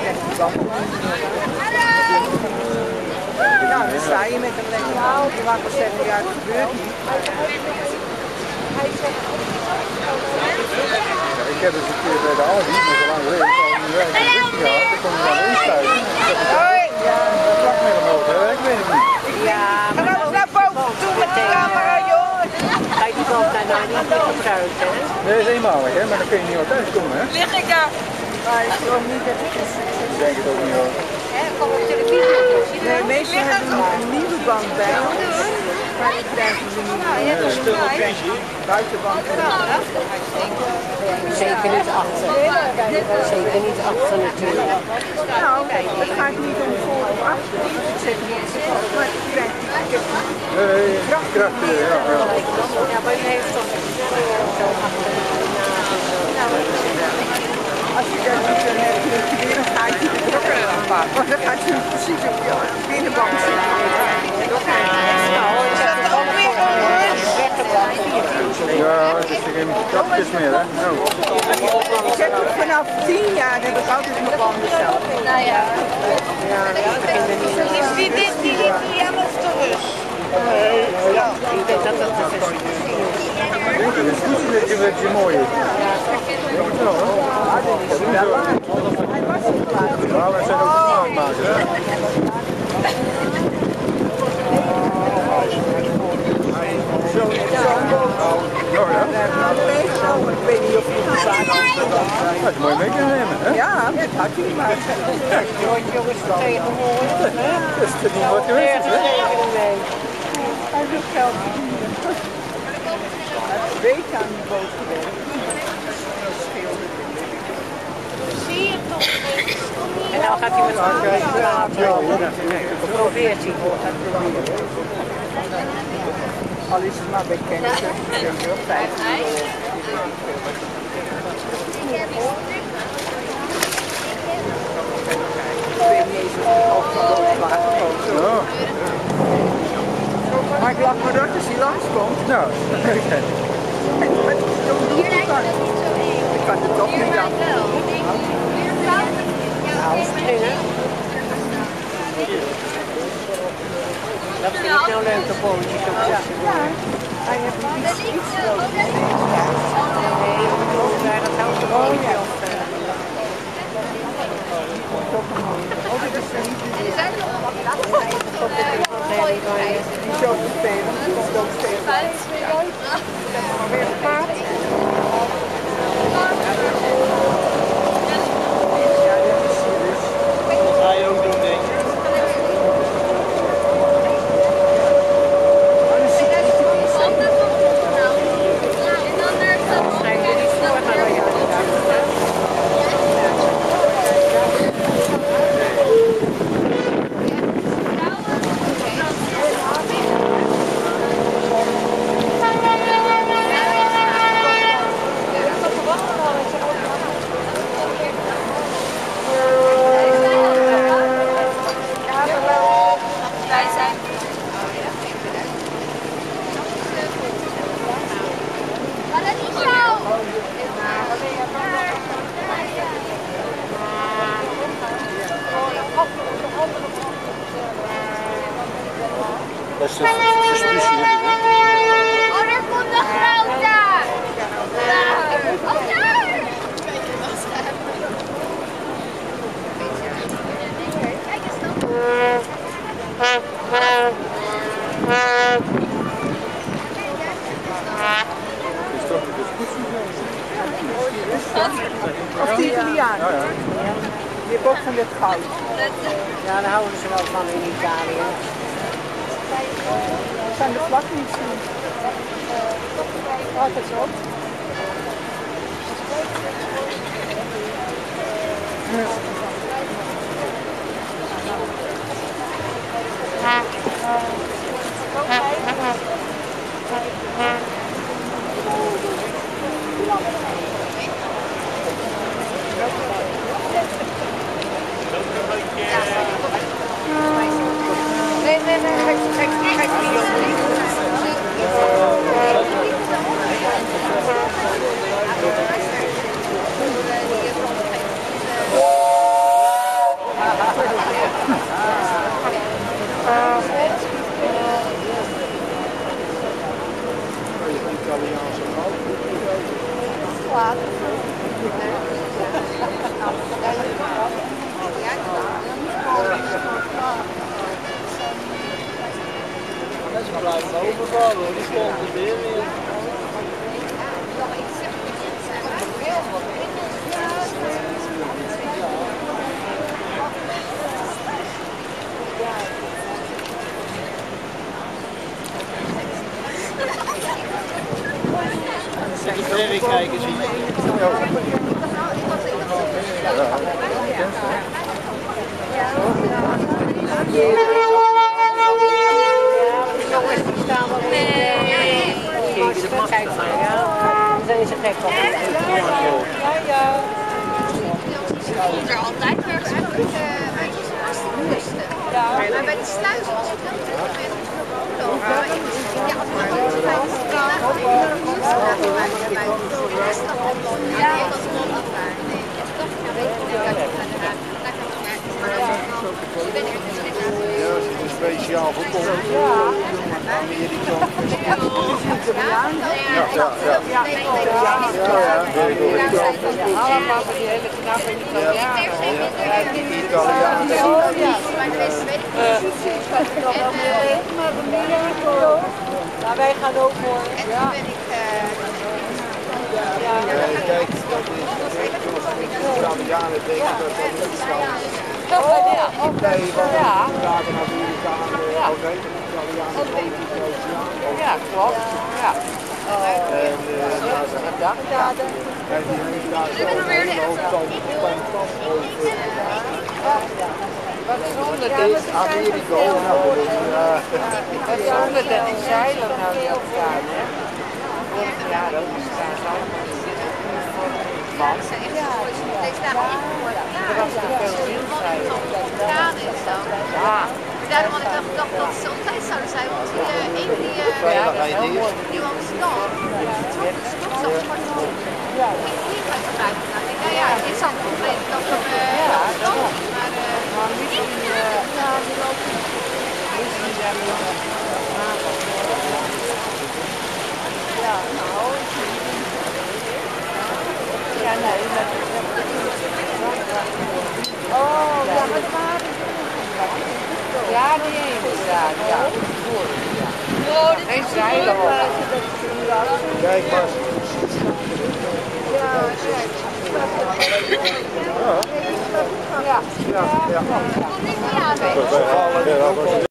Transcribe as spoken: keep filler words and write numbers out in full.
Ja, dan sta je met een lekker auto, je mag wel zeggen, ja, het gebeurt niet. Ja, ik heb eens een keer bij de Aldi, maar zo lang geleden, ik al niet werken, een busje gehad, ik kon er dan inspuiten. Ik heb een vlak met omhoog, hè? Ik weet het niet. Ja, maar dat is naar boven toe met de camera, joh. Ga je die kant daarna niet meer gebruiken, hè? Nee, dat is eenmalig, hè? Maar dan kun je niet altijd komen, hè? Lig ik daar? Maar ik geloof niet dat het is. Ik denk het ook niet, hoor. Kom op televisie. Nee, meestal hebben we een nieuwe band bij ons. Maar die krijgen ze niet. Buitenband. Zeker niet achter. Zeker niet achter natuurlijk. Nou, dat gaat niet om voor of achter. Ik zeg niet, maar ik krijg die Nee, kracht, ja, ja. Ja, maar u heeft toch zo achter de als je dat niet dan hebt, dan ga je de trokken aanpakken. Want dan gaat je precies op je binnenband zitten. Ja, het is geen krapjes meer, hè? Nou. Ik heb het vanaf tien jaar heb ik altijd mijn banden zelf. Nou ja. Ja, is dit dit die die alles terug? Ja, ik denk dat dat het is. Het is goed dat je met je mooi is. Ja, hoor. Ja, wij zijn ook de smaakmakers, hè? Zo, Oh ja? ik weet niet of je het vaak hebt. Dat is mooi mee kunnen nemen, hè? Ja, dat had je maar. Jongens, tegenwoordig. Dat is te doen wat je weet, hè? Hij wil geld verdienen. Het weet aan die boot gewerkt. Zie je toch? En nou gaat hij met elkaar praten. Probeert hij voor het proberen. Al is het maar bij kennis, dat is heel fijn. Ik weet niet eens of die boot waterboot. Maar ik lach maar dat als hij langskomt. Nou, En wat is toch doen kan? Ik kan het toch niet aan. Nou, springen. Dat vind ik nou leuke bootjes op Ja, hij heeft een iets iets groter. Nee, dat houdt er ook niet op. Oh, dit is niet die zo vervelend. Die komt ook steeds. Maar weer een paard. Ja, dit is serieus. Dat ga je ook doen, denk ik. dat is de verspuisje. Oh, daar komt de grote! Oh, daar! Kijk eens dan. Is toch de verspuisje? Of die Italiaan. Ja, ja. Die heeft ook van dit goud. Ja, daar houden ze wel van in Italië. Ik kan de vlag niet zien. Altijd zo. Nee, nee, nee, kijk, kijk, kijk, hoor, die stond er weer in. Die verrekijkers hier. Kijk maar, ja. Dan zijn ze gek op. Ja, ja. Hier altijd, maar eigenlijk wij is hartstikke rustig. Maar bij de sluis was het wel toch weer ja, maar dat is bij de straat. De rest van de ja, dat is wel afwaar. Nee, dat is weet ik niet dat je van de raad. Daar kan je nergens. Maar dat is wel. Je bent er dus niet aan. Ja, als je er speciaal voor komt. Ja. Amerika. Ja, ja, ja. Ja, ja, weet ik wel. Allemaal van die hele knappe Italianen. Italianen. Maar de rest weet ik niet. Maar wij gaan ook voor. En toen ben ik... Ja, kijk, dat is de Italianen denken dat dat niet Italiaans is. Nee, want ja. Dagen Amerikanen, oké, de Italianen gewoon niet Oceaan. Ja, klopt. Ja. En ja, ze hebben dagdaden. En die heeft daar zo'n hele hoop fantastisch over. Wat zonder Dit is Amerika ook nog. Wat zonder dat die zeilen nou die ook gaan, hè? Ja, dat is allemaal Deze dagen niet voor. er was te veel windzeilen. Ja, dit is zo. Ja. Daarom had ik dan gedacht dat ze op tijd zouden zijn, want die uh, een die uh, Nieuw Amsterdam, die stop zo zwart op. Die vliegtuig gebruikt. Nou, ik denk, ja, ja, dit zal nog even dat we Amsterdam, maar uh, niet in Ja, nou. Ja, nee, dat is oh, ja, maar het waren ja, die inderdaad, ja. Geen zeilen hoor. Kijk maar. Ja, kijk. Ja. Ja, ja. niet meer aan.